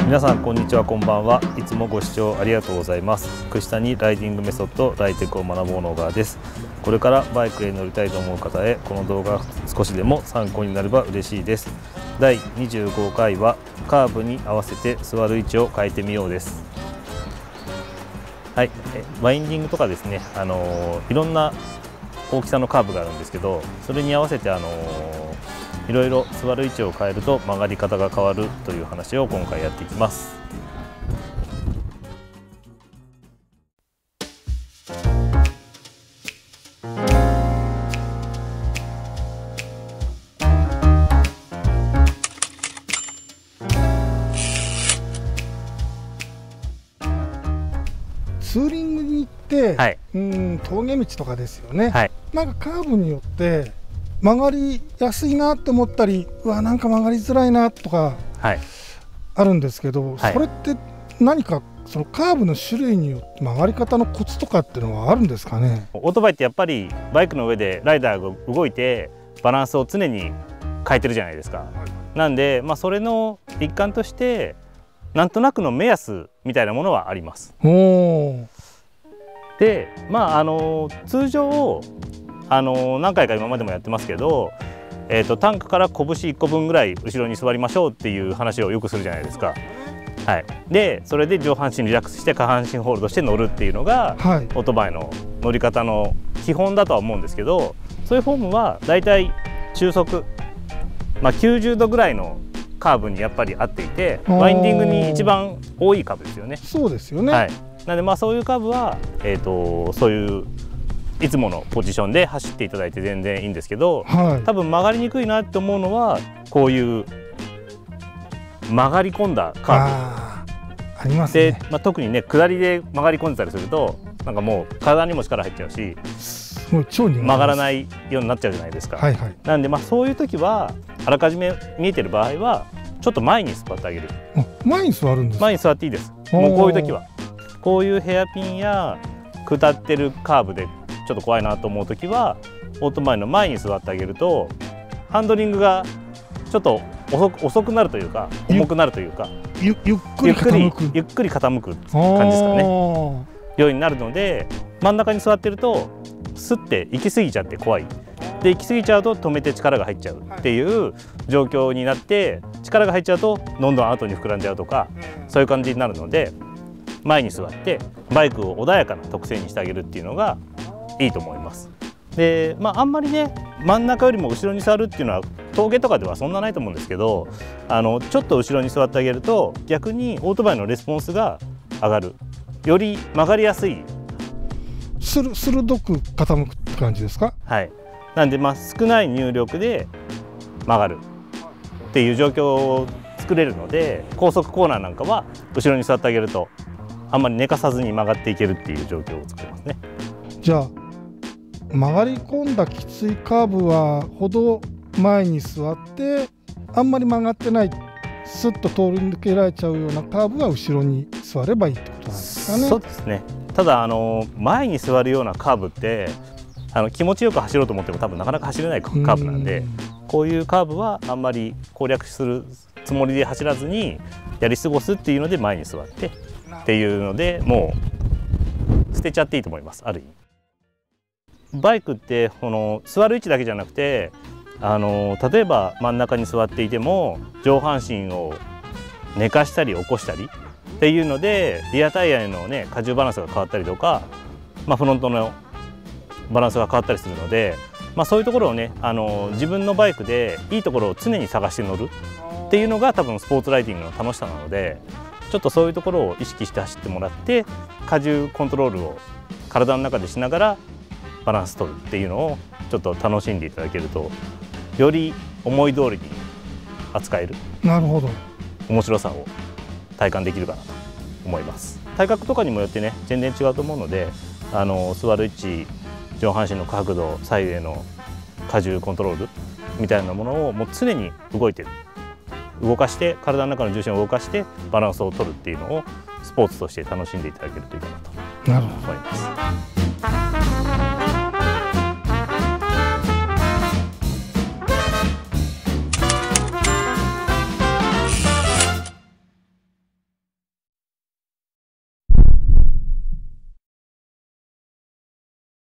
皆さんこんにちは、こんばんは。いつもご視聴ありがとうございます。串谷ライディングメソッドライテクを学ぼうの小川です。これからバイクへ乗りたいと思う方へこの動画が少しでも参考になれば嬉しいです。第25回はカーブに合わせて座る位置を変えてみようです。はい、ワインディングとかですね、いろんな大きさのカーブがあるんですけど、それに合わせていろいろ座る位置を変えると曲がり方が変わるという話を今回やっていきます。 ツーリングに行って、はい、峠道とかですよね、はい、なんかカーブによって曲がりやすいなって思ったり、うわなんか曲がりづらいなとかあるんですけど、はい、それって何かそのカーブの種類によって曲がり方のコツとかっていうのはあるんですかね。 オートバイってやっぱりバイクの上でライダーが動いてバランスを常に変えてるじゃないですか、はい、なんで、それの一環としてなんとなくの目安みたいなものはあります。で、通常何回か今までもやってますけど、タンクから拳1個分ぐらい後ろに座りましょうっていう話をよくするじゃないですか。はい、でそれで上半身リラックスして下半身ホールドして乗るっていうのが、はい、オートバイの乗り方の基本だとは思うんですけど、そういうフォームはだいたい中速、90度ぐらいのカーブにやっぱり合っていて、ワインディングに一番多いカーブですよね。 そうですよね、 はい、なのでそういうカーブは、そういういつものポジションで走っていただいて全然いいんですけど、はい、多分曲がりにくいなって思うのはこういう曲がり込んだカーブありますね。 で、特にね下りで曲がり込んでたりするとなんかもう体にも力入っちゃうし、 もう超に曲がらないようになっちゃうじゃないですか。はいはい、なんでそういう時はあらかじめ見えてる場合はちょっと前に座ってあげる。 前に座るんですか。 前に座っていいです。もうこういう時はこういうヘアピンや下ってるカーブでちょっと怖いなと思う時はオートバイの前に座ってあげるとハンドリングがちょっと遅くなるというか重くなるというかゆっくり傾く感じですかねようになるので、真ん中に座ってるとスッて行き過ぎちゃって怖いで、行き過ぎちゃうと止めて力が入っちゃうっていう状況になって、力が入っちゃうとどんどん後に膨らんじゃうとかそういう感じになるので、前に座ってバイクを穏やかな特性にしてあげるっていうのがいいと思います。で、あんまりね真ん中よりも後ろに座るっていうのは峠とかではそんなないと思うんですけど、ちょっと後ろに座ってあげると逆にオートバイのレスポンスが上がる、より曲がりやすい、 鋭く傾くって感じですか。 はい、なんで少ない入力で曲がるっていう状況を作れるので、高速コーナーなんかは後ろに座ってあげるとあんまり寝かさずに曲がっていけるっていう状況を作れますね。 じゃあ曲がり込んだきついカーブはほど前に座って、あんまり曲がってないスッと通り抜けられちゃうようなカーブは後ろに座ればいいってことなんですかね。 そうですね。ただ前に座るようなカーブって気持ちよく走ろうと思っても多分なかなか走れないカーブなんで、こういうカーブはあんまり攻略するつもりで走らずにやり過ごすっていうので前に座ってっていうので、もう捨てちゃっていいと思います。ある意味バイクってこの座る位置だけじゃなくて、例えば真ん中に座っていても上半身を寝かしたり起こしたりっていうのでリアタイヤへの荷重バランスが変わったりとか、フロントのバランスが変わったりするので、そういうところをね自分のバイクでいいところを常に探して乗るっていうのが多分スポーツライディングの楽しさなので、ちょっとそういうところを意識して走ってもらって荷重コントロールを体の中でしながらバランス取るっていうのをちょっと楽しんでいただけると、より思い通りに扱える、 なるほど、 面白さを体感できるかなと思います。体格とかにもよってね全然違うと思うので、座る位置、上半身の角度、左右への荷重コントロールみたいなものをもう常に動かして、体の中の重心を動かしてバランスを取るっていうのをスポーツとして楽しんでいただけるといいかなと思います。